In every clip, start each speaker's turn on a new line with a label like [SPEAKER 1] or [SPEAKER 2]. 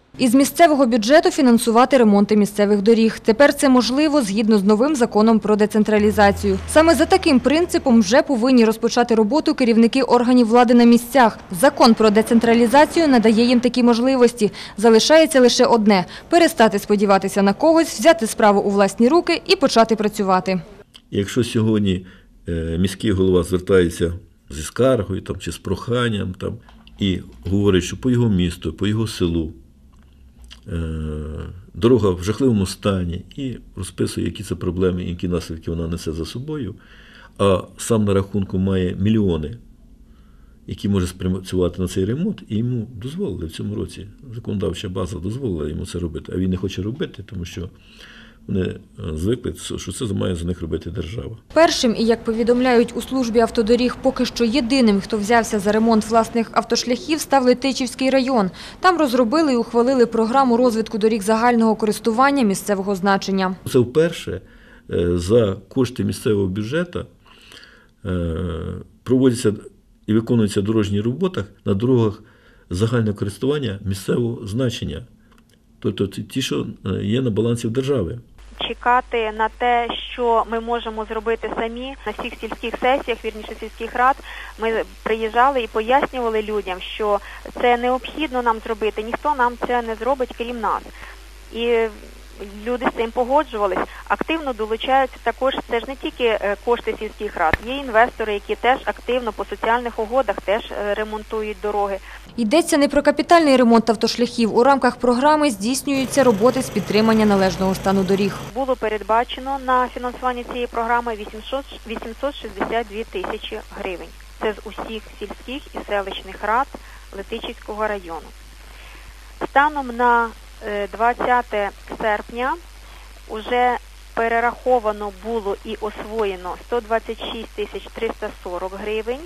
[SPEAKER 1] Із місцевого бюджету фінансувати ремонти місцевих доріг. Тепер це можливо згідно з новим законом про децентралізацію. Саме за таким принципом вже повинні розпочати роботу керівники органів влади на місцях. Закон про децентралізацію надає їм такі можливості. Залишається лише одне – перестати сподіватися на когось, взяти справу у власні руки і почати працювати.
[SPEAKER 2] Якщо сьогодні міський голова звертається зі скаргою чи з проханням і говорить, що по його місту, по його селу дорога в жахливому стані і розписує, які це проблеми, які наслідки вона несе за собою, а сам на рахунку має мільйони, які може спрацювати на цей ремонт, і йому дозволили в цьому році. Законодавча база дозволила йому це робити, а він не хоче робити, тому що вони звикли, що це має за них робити держава.
[SPEAKER 1] Першим і, як повідомляють у службі автодоріг, поки що єдиним, хто взявся за ремонт власних автошляхів, став Летичівський район. Там розробили і ухвалили програму розвитку доріг загального користування місцевого значення.
[SPEAKER 2] Це вперше за кошти місцевого бюджету проводяться і виконуються дорожні роботи на дорогах загального користування місцевого значення. Тобто ті, що є на балансі держави.
[SPEAKER 3] Чекати на те, що ми можемо зробити самі. На всіх сільських сесіях, вірніше сільських рад, ми приїжджали і пояснювали людям, що це необхідно нам зробити, ніхто нам це не зробить, крім нас. І люди з цим погоджувались, активно долучаються також, це ж не тільки кошти сільських рад, є інвестори, які теж активно по соціальних угодах теж ремонтують дороги.
[SPEAKER 1] Йдеться не про капітальний ремонт автошляхів. У рамках програми здійснюються роботи з підтримання належного стану доріг.
[SPEAKER 3] Було передбачено на фінансування цієї програми 862 тисячі гривень. Це з усіх сільських і селищних рад Летичівського району. Станом на 20 серпня вже перераховано було і освоєно 126 тисяч 340 гривень.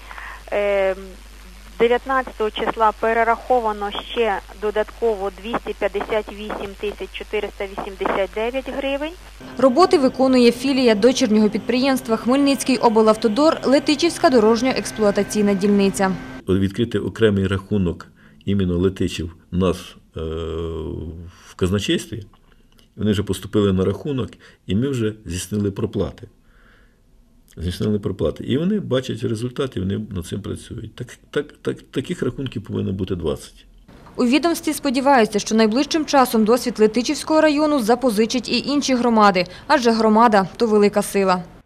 [SPEAKER 3] 19 числа перераховано ще додатково 258 тисяч 489 гривень.
[SPEAKER 1] Роботи виконує філія дочірнього підприємства «Хмельницький облавтодор» Летичівська дорожньо-експлуатаційна дільниця.
[SPEAKER 2] Відкрити окремий рахунок іменно Летичів у нас в казначействі, вони вже поступили на рахунок, і ми вже здійснили проплати. І вони бачать результати, вони над цим працюють. Таких рахунків повинно бути 20.
[SPEAKER 1] У відомстві сподіваються, що найближчим часом досвід Летичівського району запозичать і інші громади, адже громада – то велика сила.